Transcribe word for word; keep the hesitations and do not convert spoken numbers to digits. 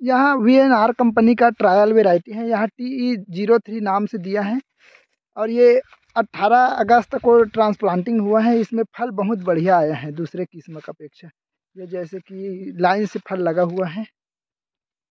यहाँ V N R company का trial variety है। यहाँ टी ई जीरो थ्री नाम से दिया है और ये अट्ठारह अगस्त को ट्रांसप्लांटिंग हुआ है। इसमें फल बहुत बढ़िया आया है दूसरे किस्म का अपेक्षा। ये जैसे कि लाइन से फल लगा हुआ है।